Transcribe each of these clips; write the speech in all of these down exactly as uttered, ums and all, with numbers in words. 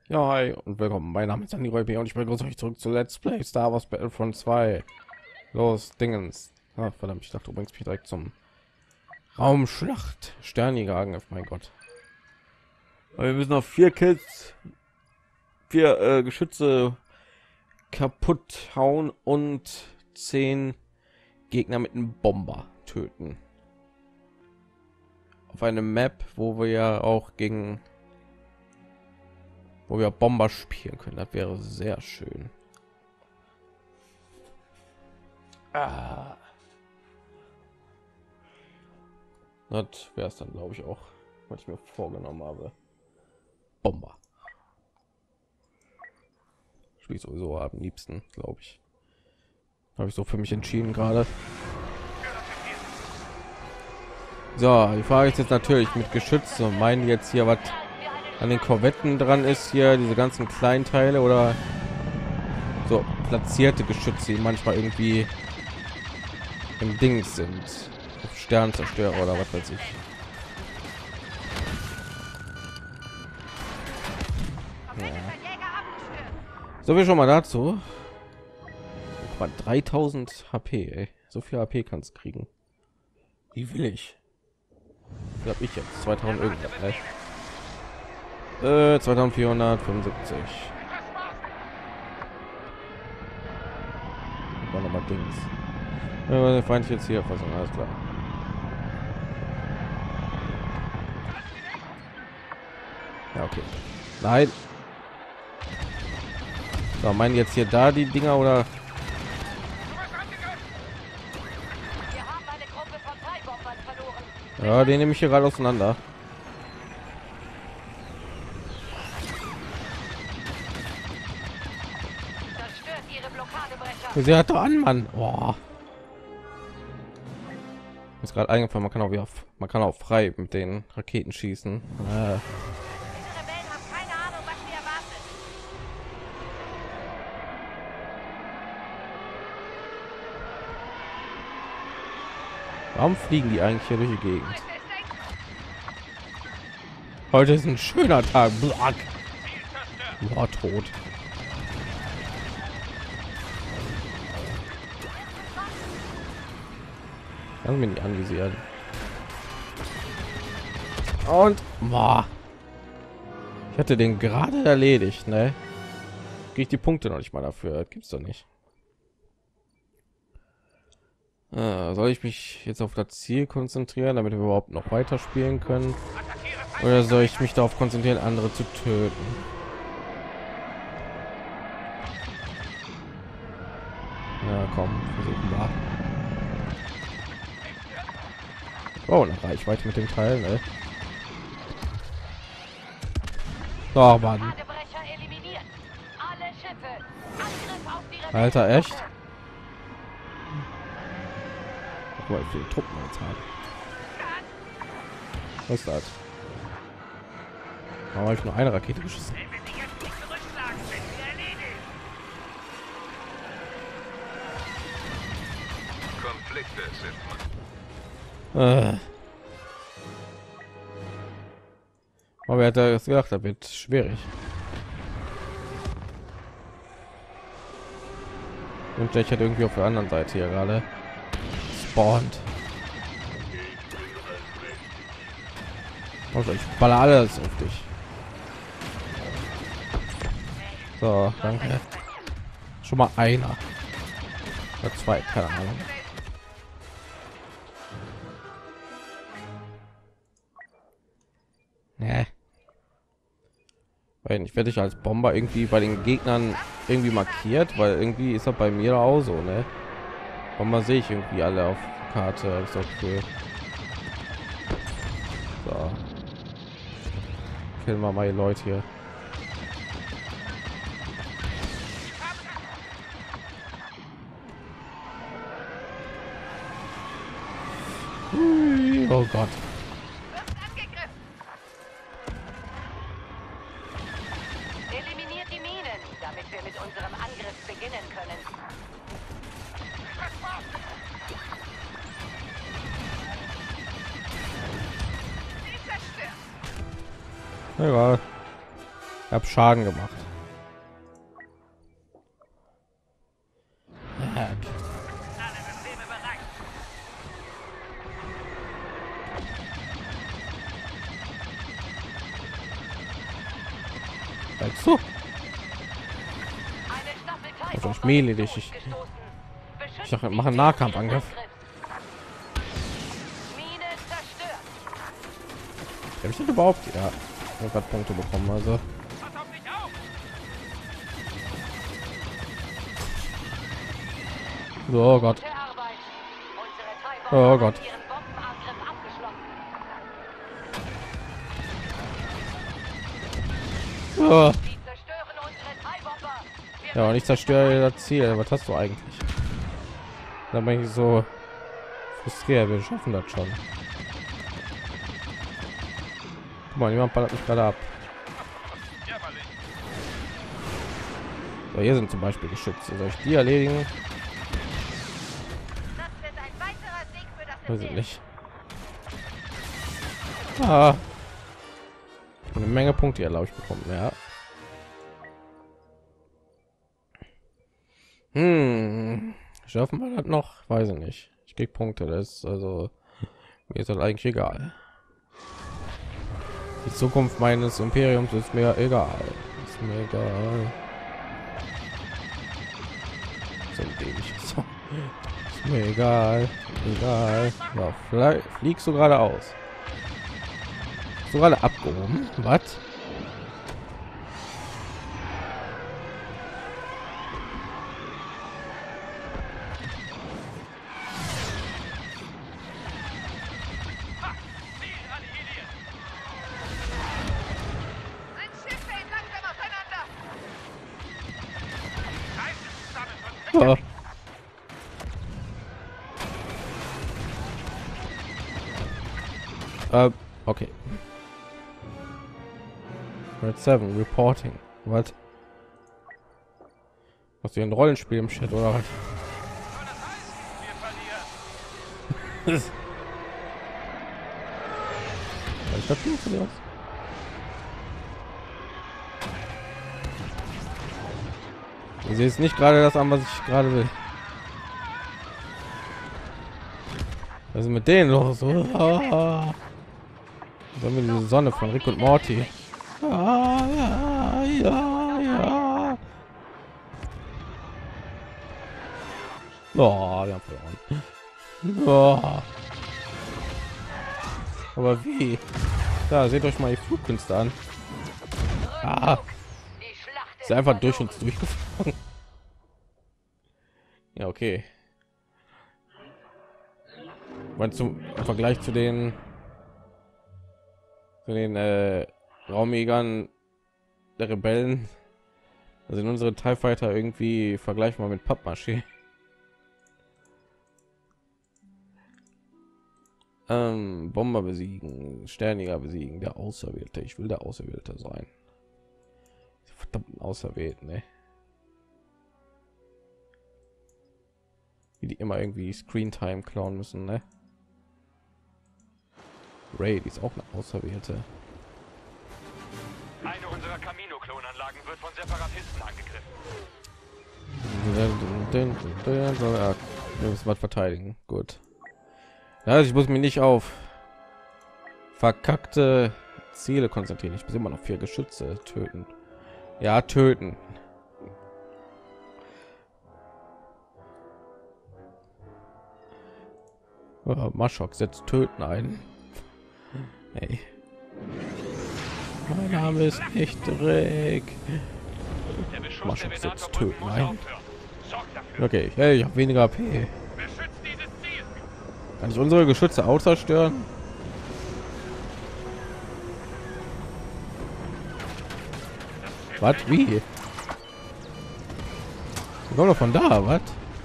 Ja, hi und willkommen. Mein Name ist Andy Räuber und ich begrüße euch zurück zu Let's Play Star Wars Battlefront zwei. Los, Dingens. Ah, verdammt, ich dachte, du bringst mich direkt zum Raumschlacht. Sternjäger Angriff, mein Gott. Aber wir müssen noch vier Kills, vier äh, Geschütze kaputt hauen und zehn Gegner mit einem Bomber töten. Auf einem Map, wo wir ja auch gegen wo wir Bomber spielen können. Das wäre sehr schön. Ah. Das wäre es dann, glaube ich, auch, was ich mir vorgenommen habe. Bomber. Spiel sowieso am liebsten, glaube ich. Habe ich so für mich entschieden gerade. So, die Frage ist jetzt natürlich mit Geschütze. Meinen die jetzt hier was an den Korvetten dran ist, hier diese ganzen kleinen Teile, oder so platzierte Geschütze, die manchmal irgendwie im Ding sind, auf Sternzerstörer oder was weiß ich. Ja. So viel schon mal dazu. Guck mal, dreitausend H P, ey. So viel H P kannst kriegen. Wie will ich? Wie habe ich jetzt? zweitausend irgendwas, ne? Äh, zweitausendvierhundertfünfundsiebzig. War noch mal Dings. Ja, der Feind jetzt hier versuchen, alles klar. Ja, okay. Nein. So, meinen jetzt hier da die Dinger oder? Ja, den nehme ich hier gerade auseinander. Sie hat doch an, Mann. Oh. Ist gerade eingefallen, man kann auch wieder, man kann auch frei mit den Raketen schießen. Äh. Warum fliegen die eigentlich hier durch die Gegend? Heute ist ein schöner Tag. Black. Boah, tot. Kann mir nicht anvisieren. Und boah. Ich hatte den gerade erledigt, ne? Kriege ich die Punkte noch nicht mal dafür? Gibt's doch nicht. Äh, soll ich mich jetzt auf das Ziel konzentrieren, damit wir überhaupt noch weiter spielen können? Oder soll ich mich darauf konzentrieren, andere zu töten? Ja, komm, versuchen wir. Oh, eine Reichweite mit dem Teil, ne? Oh, Mann. Alter, echt? Guck mal, wie viele Truppen wir jetzt haben. Was ist das? Warum habe ich nur eine Rakete geschossen? Konflikte sind Äh. Aber wer hat das gedacht, da wird schwierig. Und ich hätte irgendwie auf der anderen Seite hier gerade spawnt. Also ich baller alles auf dich. So, danke. Schon mal einer. Oder zwei, keine Ahnung. Nee. Weil ich werde ich als Bomber irgendwie bei den Gegnern irgendwie markiert, weil irgendwie ist er bei mir auch so, ne? Bomber sehe ich irgendwie alle auf der Karte, ist doch cool. So. Killen wir mal die Leute hier. Ui, oh Gott. Eliminiert die Minen, damit wir mit unserem Angriff beginnen können. Egal. Ich habe Schaden gemacht. Ja. Weißt du? Also ich mehle dich. Ich, ich dachte, mache einen Nahkampfangriff. Habe ich denn überhaupt? Ja, ich habe Punkte bekommen. Also oh Gott. Oh Gott. Oh. Ja, und ich zerstöre das Ziel. Was hast du eigentlich? Da bin ich so frustriert. Wir schaffen das schon. Guck mal, jemand ballert mich gerade ab. So, hier sind zum Beispiel Geschütze. Soll ich die erledigen? Weiß ich nicht. Ah. Eine Menge Punkte hier, glaube ich, bekommen. Ja. Hm. Schaffen wir das noch? Weiß ich nicht. Ich krieg Punkte. Das ist also mir ist das eigentlich egal. Die Zukunft meines Imperiums ist mir egal. Ist mir egal. So dämlich. So. Ist mir egal. Egal. Ja, vielleicht fliegst du gerade aus. So gerade abgehoben. Was? Oh. Uh, okay. Red seven reporting. Was? Hast du ein Rollenspiel im Chat oder was? Ich hab viel von Du siehst nicht gerade das an, was ich gerade will. Was ist mit denen los? Oh. Sollen wir diese Sonne von Rick und Morty? Ah, ja, ja, ja. Oh, wir haben verloren. Oh. Aber wie? Da seht euch mal die Flugkünste an. Ah. Ist einfach durch uns durchgeflogen. Ja, okay. Weil zum im Vergleich zu den zu den äh, Raumjägern der Rebellen sind unsere TIE Fighter irgendwie vergleichbar mit Pappmaché. Ähm, Bomber besiegen, Sternjäger besiegen, der Auserwählte. Ich will der Auserwählte sein. Verdammt auserwählt, ne? Wie die immer irgendwie Screen Time klauen müssen, ne? Ray, die ist auch eine Auserwählte. Eine unserer Camino-Klonanlagen wird von Separatisten angegriffen. Wir müssen was verteidigen. Gut. Ja, ich muss mich nicht auf verkackte Ziele konzentrieren. Ich muss immer noch vier Geschütze töten. Ja, töten. Oh, Maschok setzt töten ein. Hey. Mein Name ist nicht Rick. Maschok setzt töten ein. Okay, hey, ich habe weniger A P. Kann ich unsere Geschütze auch zerstören? Was? Wie? Wir kommen doch von da, was?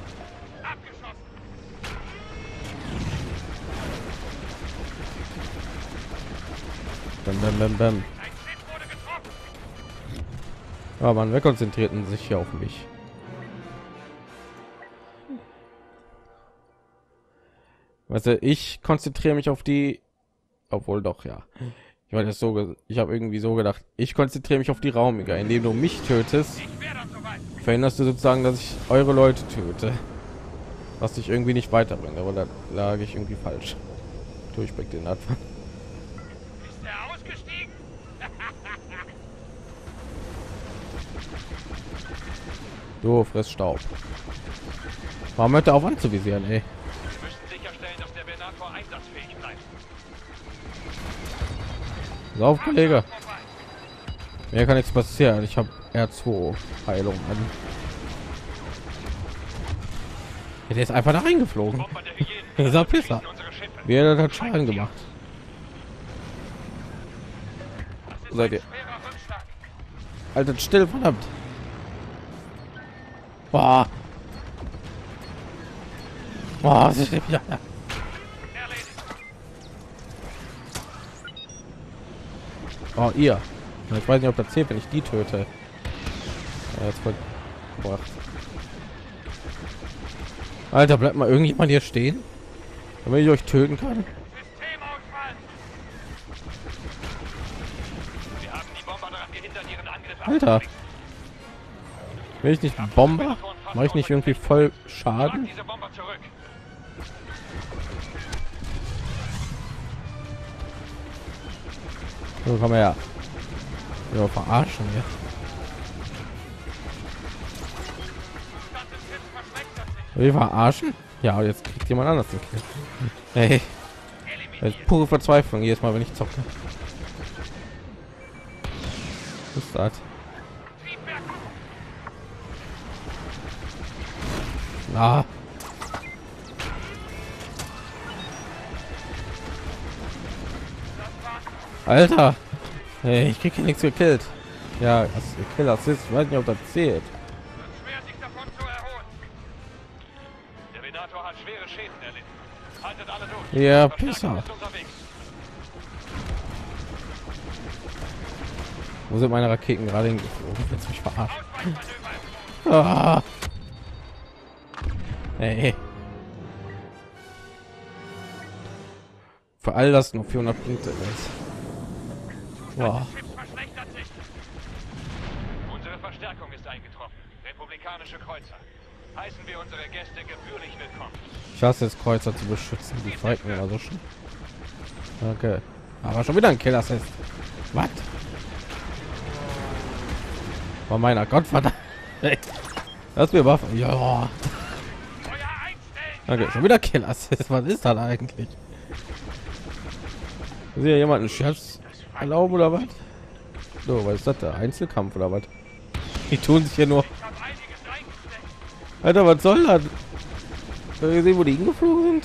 Bam, bam, bam, bam. Ja, man, wir konzentrierten sich hier auf mich. Weißt du, ich konzentriere mich auf die, obwohl doch ja. Ich meine, das so, ge- ich habe irgendwie so gedacht, ich konzentriere mich auf die Raumiger, indem du mich tötest, verhinderst du sozusagen, dass ich eure Leute töte, was dich irgendwie nicht weiterbringt. Aber da lag ich irgendwie falsch. Durchblick den Anfang. Ist er ausgestiegen? Du friss Staub. Warum hört er auf anzuvisieren, ey? Wir müssen sicherstellen, dass der Venator einsatzfähig bleibt. Lauf, Kollege. Mir kann nichts passieren. Ich habe R zwei Heilung. Der ist einfach da reingeflogen. Bomber der Hyänen. Dieser Pisser. Unsere Schiffe. Wie hat er Schaden gemacht? Wo seid ihr? Schwerer Rückschlag. Haltet still, verdammt. Boah. Boah, sie ist ja. Erledigt. Oh, ihr. Ich weiß nicht, ob das zählt, wenn ich die töte. Ja, jetzt voll gebracht. Alter, bleibt mal irgendjemand hier stehen, damit ich euch töten kann. Systemausfall. Wir haben die Bomber daran gehindert, ihren Angriff Alter, abzulenken. will ich nicht Bomber? Mache ich nicht irgendwie voll Schaden? Schlag diese Bomber zurück. So, komm her. Ja, verarschen hier. Das Schiff verschlechtert sich. Wir verarschen? Ja, jetzt kriegt jemand anders den Kill. Hey, das ist pure Verzweiflung jedes Mal, wenn ich zocke. Was ist das? Triebwerk. Ah. Alter, hey, ich krieg hier nichts gekillt. Ja, das Kill Assist, ich weiß nicht, ob das zählt. Wird schwer, sich davon zu erholen. Der Venator hat schwere Schäden erlitten. Haltet alle durch. Ja, Verstärkung Pisser. ist unterwegs. Wo sind meine Raketen gerade hingeflogen? Jetzt mich verarscht. Ausweichmanöver. Ah. Hey. Für all das nur vierhundert Punkte. Wow. Das Schiff verschlechtert sich. Unsere Verstärkung ist eingetroffen. Republikanische Kreuzer. Heißen wir unsere Gäste gebührlich willkommen. Ich hasse es, Kreuzer zu beschützen. Die fighten immer so schön. Okay. Aber schon wieder ein Killer ist. Was? War meiner Gott verdammt. Lass mir Waffen. Ja. Feuer einstellen. Okay, schon wieder Killer Assist. Was ist das eigentlich? Ist hier jemanden Scherz erlauben oder was? So, was ist das? Der Einzelkampf oder was? Die tun sich hier nur. Ich habe einiges eingesteckt. Alter, was soll das? Habt ihr gesehen, wo die hingeflogen sind?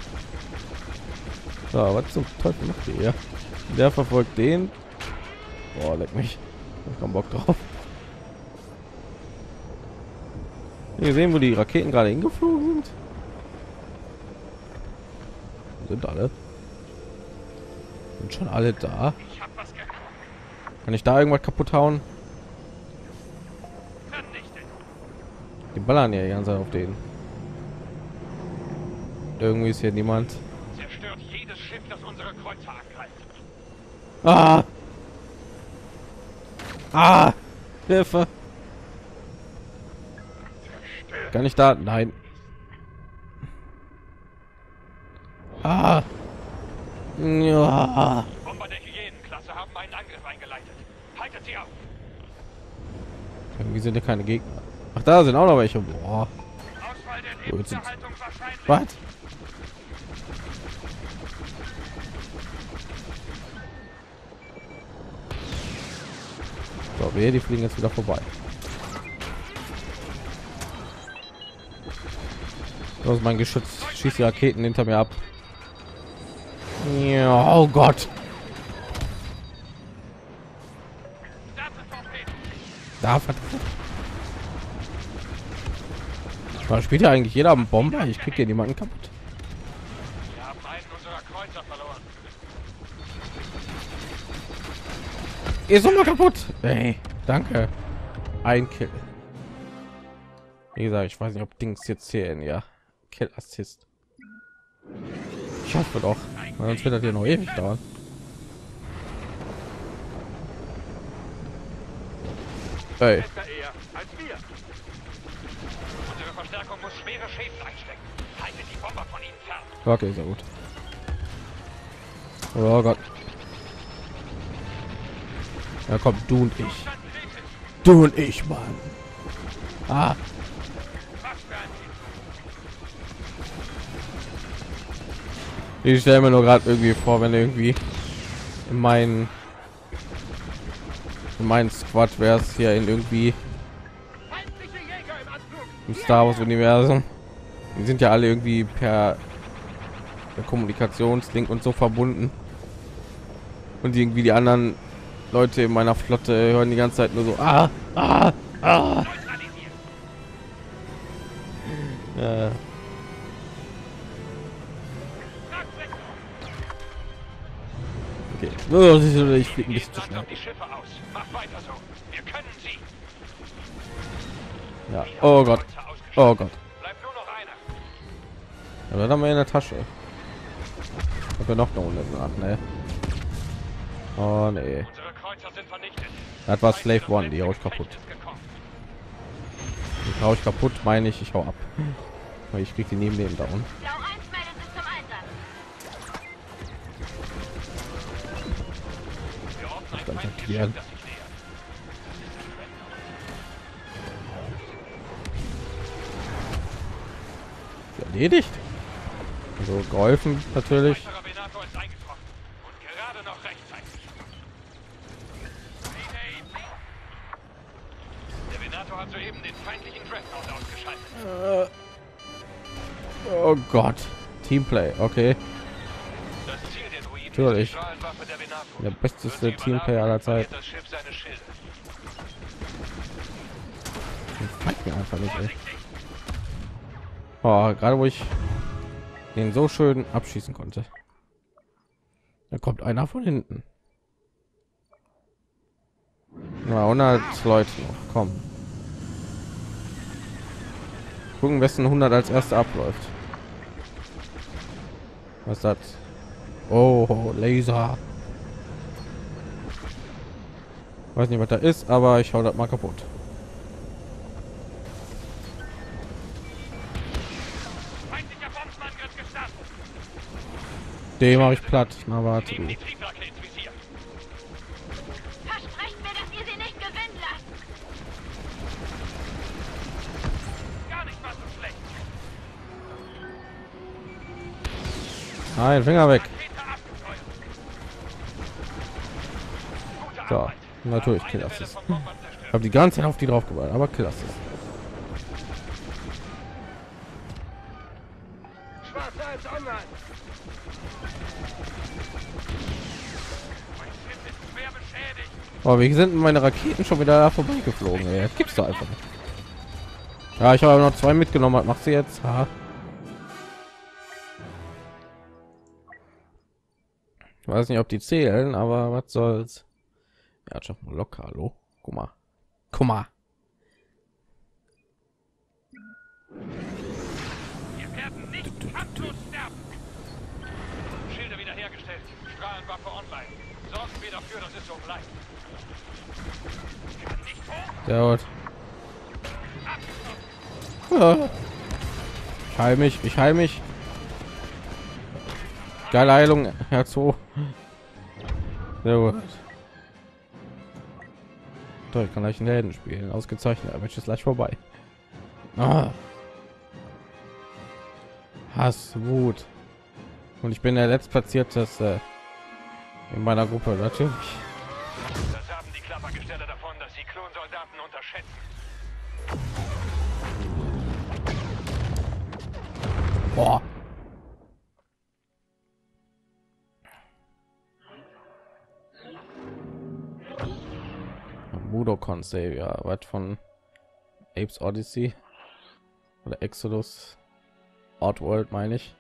So, was zum Teufel macht ihr hier? Der verfolgt den. Boah, leck mich. Ich hab Bock drauf. Habt ihr gesehen, wo die Raketen gerade hingeflogen sind? Sind alle? Sind schon alle da? Ich hab was gehört. Kann ich da irgendwas kaputt hauen? Vernichtet. Die ballern ja die ganze Zeit auf den. Irgendwie ist hier niemand. Zerstört jedes Schiff, das unsere Kreuzer angreift. Ah! Ah! Hilfe! Kann ich da? Nein. Ah! Ja! Bomber der Hyänenklasse haben einen Angriff eingeleitet. Haltet sie auf. Irgendwie sind ja keine Gegner. Ach, da sind auch noch welche. Boah. Ausfall der Wo jetzt sind- Lebenserhaltung wahrscheinlich. Was? So, wir die fliegen jetzt wieder vorbei. Los, mein Geschütz schießt die Raketen hinter mir ab. Ja, oh Gott. Da sind Torpeden. Da verdammt. Spielt ja eigentlich jeder einen Bomber? Ich krieg hier niemanden kaputt. Wir haben einen unserer Kreuzer verloren. Ist doch mal kaputt. Ey, danke. Ein Kill. Wie gesagt, ich weiß nicht, ob Dings jetzt zählen. Ja, Kill Assist. Ich hoffe doch, weil sonst wird das hier noch ewig dauern. Hey. eher als wir. Unsere Verstärkung muss schwere Schäden einstecken. Haltet die Bomber von ihnen fern. Okay, sehr gut. Oh Gott. Ja, komm, du und ich. Du und ich, Mann. Ah. Ich stelle mir nur gerade irgendwie vor, wenn irgendwie in meinen in meinen Squad wäre es hier in irgendwie im Star Wars Universum. Die sind ja alle irgendwie per, per Kommunikationslink und so verbunden. Und irgendwie die anderen Leute in meiner Flotte hören die ganze Zeit nur so ah, ah, ah. Ja. Okay. Oh, ich fliege nicht zu schnell. Ja. Oh Gott. Oh Gott. Ja, dann haben wir in der Tasche. Haben wir noch eine Runde nach, ne? Oh nee. Das war Slave One, die hau ich kaputt. Die hau ich kaputt, meine ich, ich hau ab. Weil ich krieg die neben dem down. Aktivieren. Erledigt. Also geholfen natürlich. Der Venator hat soeben den feindlichen Dreadnought ausgeschaltet. Äh, oh Gott. Teamplay, okay. Das Ziel der Druiden Natürlich. ist die Strahlenwaffe der Venator. Der besteste Teamplay aller Zeit. Das Schiff seine Schilde. Mag mir einfach nicht, ey. Oh, gerade wo ich den so schön abschießen konnte. Da kommt einer von hinten. Na, hundert Leute noch. Komm. Gucken, wessen hundert als erster abläuft. Was ist das? Oh, Laser. Weiß nicht, was da ist, aber ich hau das mal kaputt. Den mache ich platt. Na warte. Du. Versprecht mir, dass ihr sie nicht gewinnen lasst. Gar nicht mal so schlecht. Nein, Finger weg. So, natürlich kill das. Ich habe die ganze Zeit auf die drauf gewartet, aber kill das. Schwarzer als online. Oh, wie sind meine Raketen schon wieder vorbei geflogen? Ey. Das gibt's da einfach nicht. Ja, ich habe noch zwei mitgenommen. Was macht sie jetzt? Ha. Ich weiß nicht, ob die zählen, aber was soll's? Ja, schon mal locker. Hallo, guck mal, guck mal. Wir werden nicht kampflos sterben. Schilde wiederhergestellt. Strahlenwaffe online. Sorgen wir dafür, dass es so bleibt. Kann nicht hoch. Sehr gut. Ja. Ich heil mich, ich heil mich. Geile Heilung, Herzo. Sehr gut. So, ich kann gleich in Helden spielen. Ausgezeichnet, aber ist gleich vorbei. Ah. Hass, Wut. Und ich bin der letztplatzierteste in meiner Gruppe, natürlich. Das haben die Klappergestelle davon, dass sie Klonsoldaten unterschätzen. Boah. Mudokon Savior, was von Apes Odyssey oder Exodus Outworld, meine ich.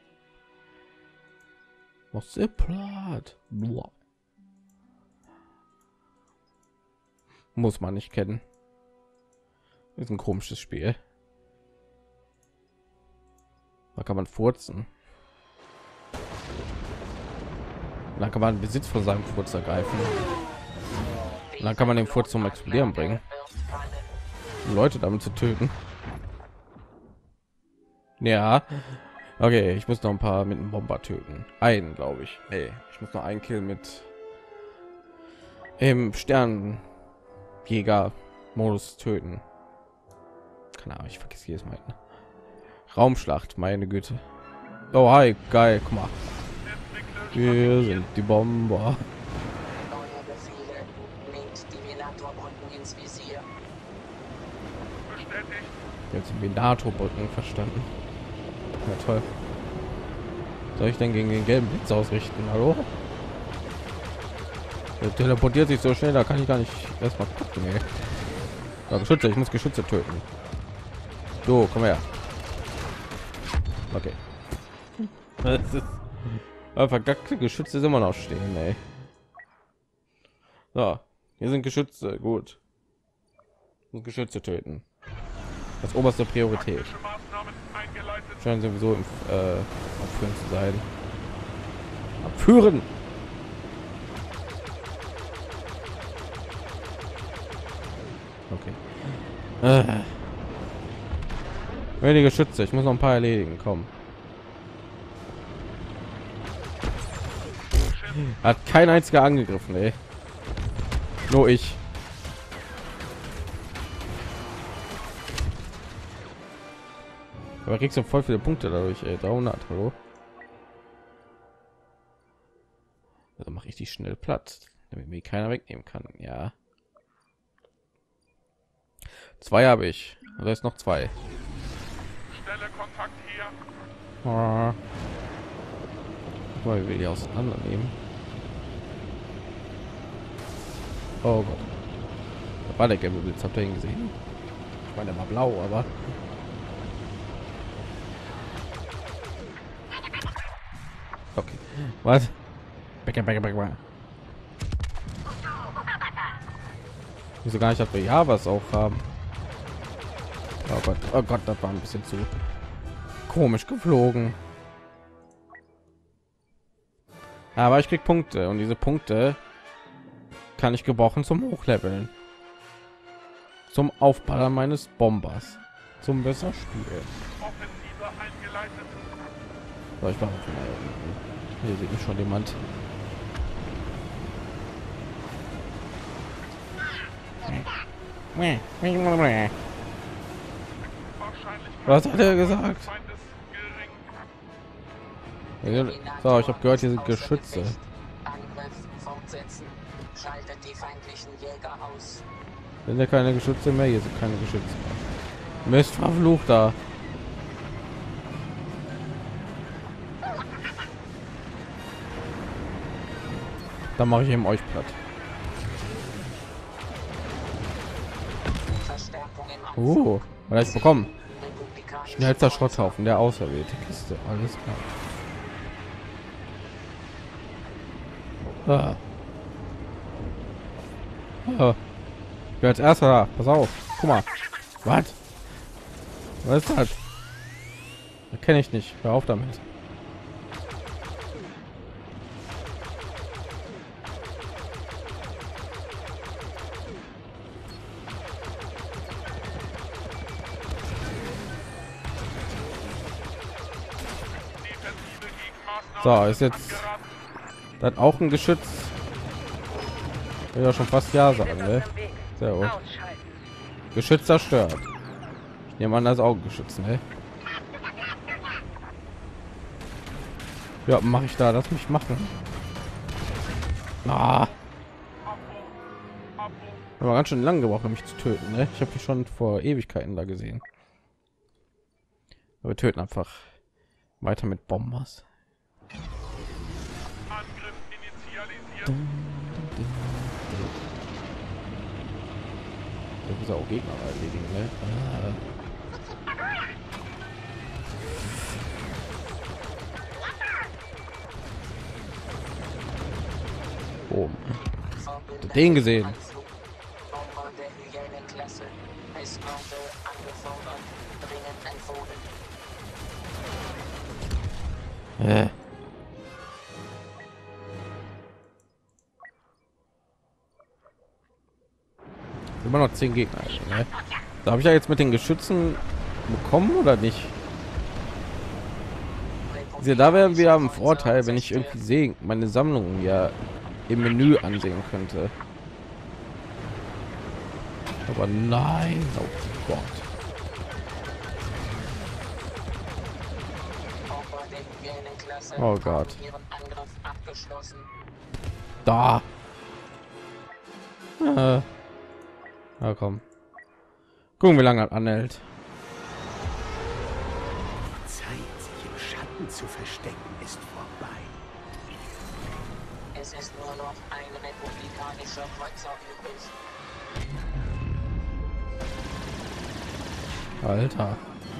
Was ist Plot? Muss man nicht kennen. Ist ein komisches Spiel. Da kann man furzen. Da kann man Besitz von seinem Furz ergreifen. Und dann kann man den Furz zum Explodieren bringen. um Leute damit zu töten. Ja. Okay, ich muss noch ein paar mit einem Bomber töten. Einen, glaube ich. Nee, ich muss noch einen Kill mit im Sternjäger-Modus töten. Keine Ahnung, ich vergesse jedes Mal. Raumschlacht, meine Güte. Oh, hi, geil, guck mal. Wir sind die Bomber. Neue Befehle. Nehmt die Venatorbrücken ins Visier. Bestätigt. Jetzt die Venatorbrücken verstanden. Ja, toll. Soll ich denn gegen den gelben Blitz ausrichten? Hallo? Der teleportiert sich so schnell, da kann ich gar nicht erstmal gucken. Ey. Ja, Geschütze, ich muss Geschütze töten. So, komm her. Okay. Das ist vergackte Geschütze sind immer noch stehen, ey. So, hier sind Geschütze, gut. Ich muss Geschütze töten. Das oberste Priorität. Maßnahmen eingeleitet. Scheinen sowieso im äh, Abführen zu sein. Abführen! Okay. Äh. Wenige Schütze, ich muss noch ein paar erledigen, komm. Hat kein einziger angegriffen, ey. Nur ich. Aber kriegst du voll viele Punkte dadurch, ey. dreihundert, hallo. Also mache ich die schnell Platz, damit mir keiner wegnehmen kann. Ja. Zwei habe ich. Da ist noch zwei. Stelle Kontakt hier. Ah. Weil wir die auseinandernehmen. Oh Gott. Da war der gelbe Blitz, habt ihr ihn gesehen? Ich meine, der war blau, aber okay. Was? Bäcker, Bäcker, Bäcker. Wieso gar nicht, dass wir ja was auch haben? Oh Gott, oh Gott, das war ein bisschen zu komisch geflogen. Aber ich krieg Punkte und diese Punkte kann ich gebrauchen zum Hochleveln, zum Aufballern meines Bombers, zum besser spielen. Offensive eingeleitet. So, ich war hier sieht mich schon jemand. Was hat er gesagt? So, ich habe gehört, hier sind Geschütze. Angriff fortsetzen. Schaltet die feindlichen Jäger aus. Sind ja keine Geschütze mehr, hier sind keine Geschütze mehr. Mist, verflucht da. Dann mache ich eben euch platt. Verstärkung im Uh, was ich bekommen? Republikanische Schnellster Schrotthaufen, der auserwählte Kiste. Alles klar. Ah. Ah. Ich bin als erster da. Pass auf. Guck mal. Was? Was ist das? Kenne ich nicht. Hör auf damit. So, ist jetzt das auch ein Geschütz? Ich will ja schon fast ja sagen, ne? Sehr gut. Geschütz zerstört. Ich nehme an, das Augengeschütz, ne? Ja, mache ich da, lass mich machen. Ah. Aber ganz schön lang gebraucht, um mich zu töten, ne? Ich habe mich schon vor Ewigkeiten da gesehen. Aber wir töten einfach weiter mit Bombers. Angriff initialisiert. Ich muss auch Gegner erledigen, ne? Ah. Oh. Den gesehen. Bomber der Hyänenklasse. Eskorte angefordert. Dringend empfohlen. Äh. Immer noch zehn Gegner, ne? Da habe ich ja jetzt mit den Geschützen bekommen oder nicht? Ja, da wären wir am Vorteil, wenn ich irgendwie sehe, meine Sammlung ja im Menü ansehen könnte. Aber nein, oh Gott. Oh Gott. Da. Äh. Na komm. Gucken, wie lange er anhält. Zeit, sich im Schatten zu verstecken, ist vorbei. Es ist nur noch ein republikanischer Kreuzer übrig. Alter.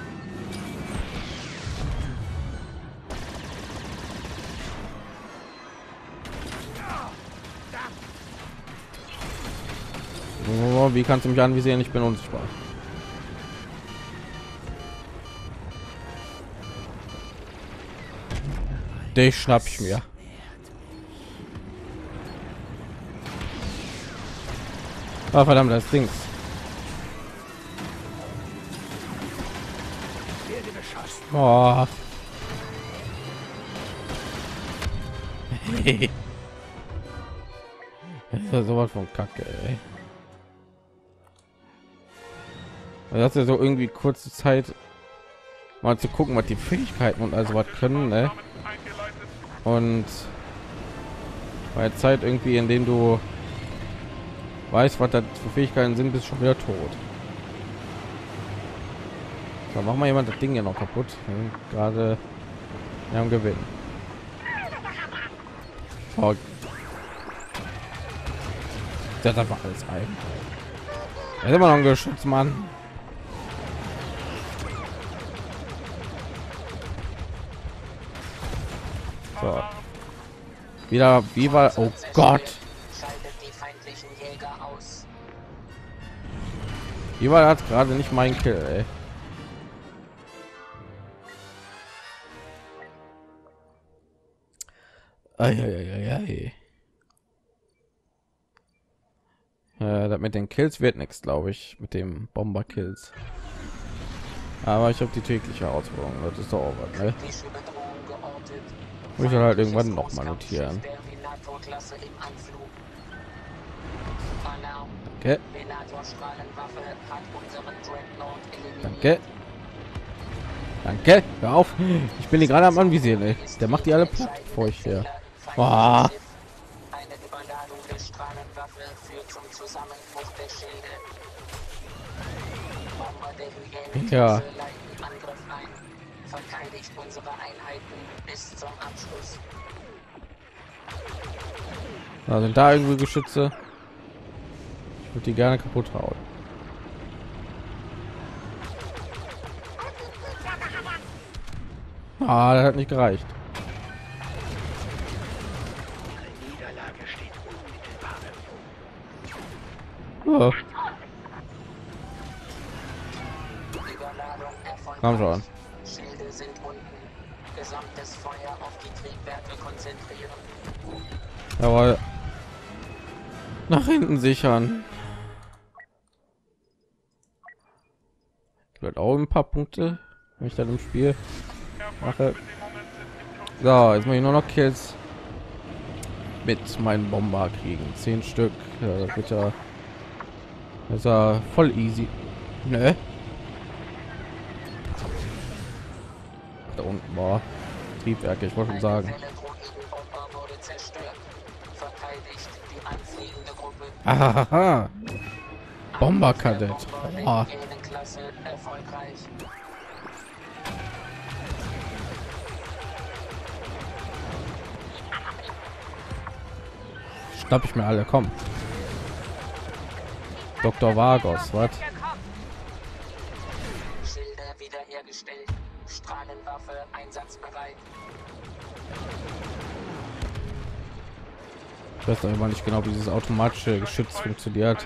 Oh, wie kannst du mich anvisieren? Ich bin unsichtbar. Dich schnapp ich mir. Ah, verdammt, das Ding. Oh. Das ist ja sowas von Kacke, ey. Das ist ja so irgendwie kurze Zeit, mal zu gucken, was die Fähigkeiten und also was können, ne? Und bei der Zeit irgendwie, in dem du weißt, was das für Fähigkeiten sind, bist du schon wieder tot. So, mach mal jemand das Ding ja noch kaputt. Gerade wir haben Gewinn. Oh. Das einfach alles ein. Er ist immer noch ein Geschützmann. So. Wieder, wie war? Oh Gott. Wie war das gerade nicht mein Kill, ey. Eieieiei. Äh, das mit den Kills wird nichts, glaube ich, mit dem Bomber Kills. Aber ich habe die tägliche Herausforderung, das ist doch auch was, ne? Muss ich dann halt irgendwann noch mal notieren. Okay. Danke. Danke. Hör auf. Ich bin die gerade am Anvisieren, ey. Der macht die alle platt, bevor ich hier. Oh. Eine Überladung der Strahlenwaffe führt zum Zusammenbruch der Schilde. Bomber der Hyänen Ja. leiten Angriff ein. Verteidigt unsere Einheiten bis zum Abschluss. Da sind da irgendwie Geschütze. Ich würde die gerne kaputt hauen. Ah, das hat nicht gereicht. Niederlage steht unmittelbar Oh. Überladung Komm schon. erfolgreich. Schilde sind unten. Gesamtes Feuer auf die Triebwerke konzentrieren. Jawohl. Nach hinten sichern. Wird auch ein paar Punkte, wenn ich dann im Spiel mache. So, jetzt muss ich nur noch Kills mit meinen Bomber kriegen. Zehn Stück. Ja, das wird ja, das ist ja voll easy. Ne? Da unten war Triebwerke, ich wollte schon sagen. Aha, Bomberkadett. Oh. Schnapp ich mir alle, komm. Doktor Vargos, was? Schilder wiederhergestellt. Strahlenwaffe einsatzbereit. Ich weiß noch immer nicht genau, wie dieses automatische Geschütz funktioniert.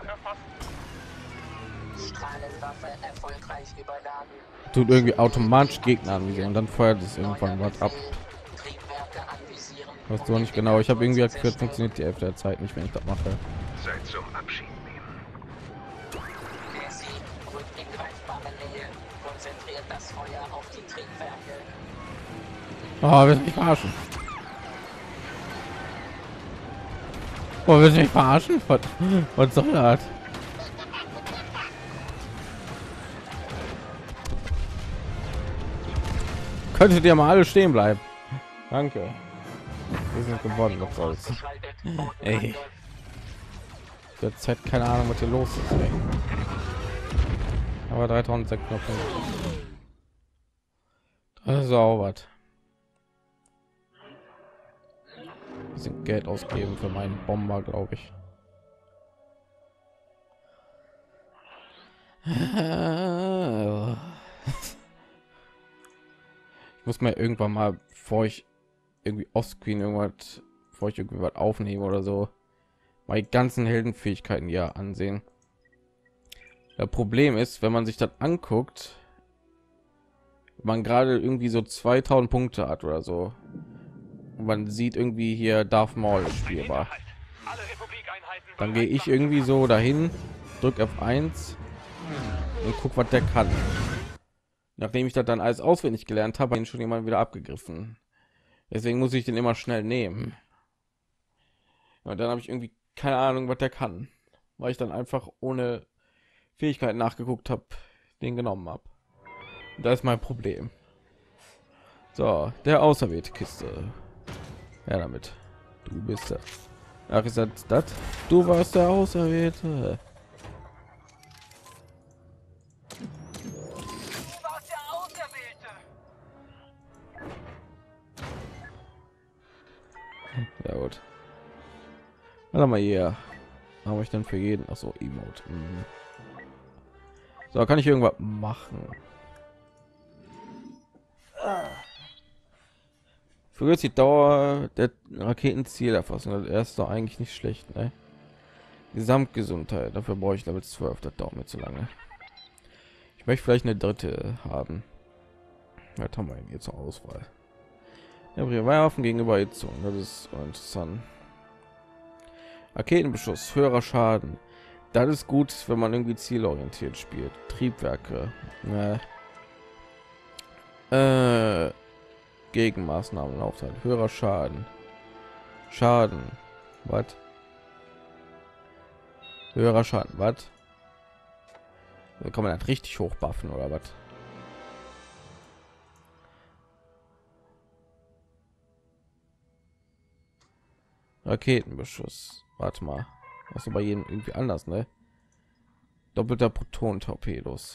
Strahlenwaffe erfolgreich überladen. Tut irgendwie automatisch Gegner anvisieren und dann feuert es irgendwann was ab. Triebwerke anvisieren. Weißt du nicht genau. Ich habe irgendwie gehört, funktioniert die Hälfte der Zeit nicht, wenn ich das mache. Zeit zum Abschied nehmen. Der Sieg Oh, willst du mich verarschen? Oh, willst du mich verarschen? Was, was soll das? Könntet ihr mal alle stehen bleiben? Danke. Wir sind gewonnen, was soll's. Ey. Jetzt hat keine Ahnung, was hier los ist. Ey. Aber dreitausendsechshundert Punkte. Das ist auch was. Bisschen Geld ausgeben für meinen Bomber, glaube ich. Ich muss mir irgendwann mal, bevor ich irgendwie offscreen irgendwas, bevor ich irgendwie was aufnehme oder so, meine ganzen Heldenfähigkeiten ja ansehen. Das Problem ist, wenn man sich das anguckt, man gerade irgendwie so zweitausend Punkte hat oder so, und man sieht irgendwie hier Darth Maul spielbar, dann gehe ich irgendwie so dahin, drück F eins und guck, was der kann. Nachdem ich das dann alles auswendig gelernt habe, ihn schon jemand wieder abgegriffen. Deswegen muss ich den immer schnell nehmen. Und dann habe ich irgendwie keine Ahnung, was der kann, weil ich dann einfach ohne Fähigkeiten nachgeguckt habe, den genommen habe. Das ist mein Problem. So, der auserwählte Kiste. Ja, damit. Du bist der. Ach, ist das, das? Du warst der Auserwählte. Ja gut. Warte mal hier. Habe ich dann für jeden? Ach so, Emote. Mhm. So, kann ich irgendwas machen? Für die Dauer der Raketenzielerfassung. Das ist doch eigentlich nicht schlecht, ne? Gesamtgesundheit. Dafür brauche ich Level zwölf. Das dauert mir zu lange. Ich möchte vielleicht eine dritte haben. Was haben wir hier zur Auswahl? Ja, Waffen gegenüber Hitzung. Das ist interessant. Raketenbeschuss, höherer Schaden. Das ist gut, wenn man irgendwie zielorientiert spielt. Triebwerke. Ne. Äh, Gegenmaßnahmen Laufzeit. Höherer Schaden. Schaden. Was? Höherer Schaden. Was? Kann man das richtig hoch buffen oder was? Raketenbeschuss. Warte mal. Was bei jedem irgendwie anders, ne? Doppelter Proton-Torpedos.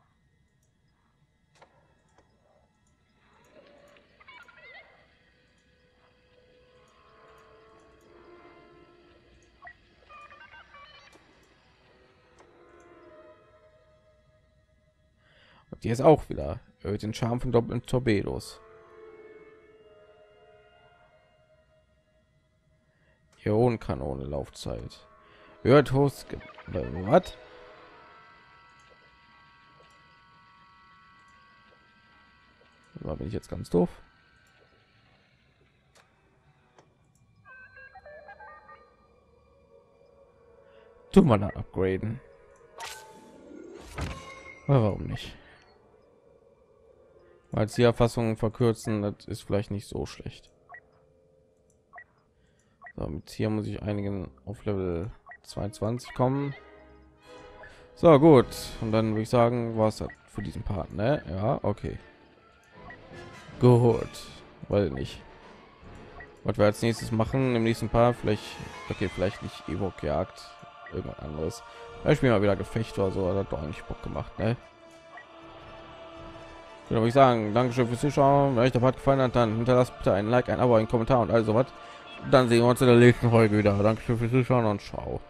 Und die ist auch wieder erhöht den Charme von doppelten Torpedos. Ionenkanone Laufzeit. Hört Host. Was? Da bin ich jetzt ganz doof. Tu mal dann upgraden. Warum nicht? Als die Erfassungen verkürzen, das ist vielleicht nicht so schlecht. So, mit hier muss ich einigen auf Level zweiundzwanzig kommen. So gut, und dann würde ich sagen, war es für diesen Part, ne? Ja, okay. Gut, weil nicht. Was wir als nächstes machen im nächsten Part, vielleicht, okay, vielleicht nicht Ewok Jagd, irgendwas anderes. Ich spiele mal wieder Gefecht oder so, hat doch eigentlich Bock gemacht, ne? Würde ich sagen, Dankeschön fürs Zuschauen. Wenn euch der Part gefallen hat, dann hinterlasst bitte ein Like, ein Abo, ein Kommentar und also was. Dann sehen wir uns in der nächsten Folge wieder. Dankeschön fürs Zuschauen und ciao.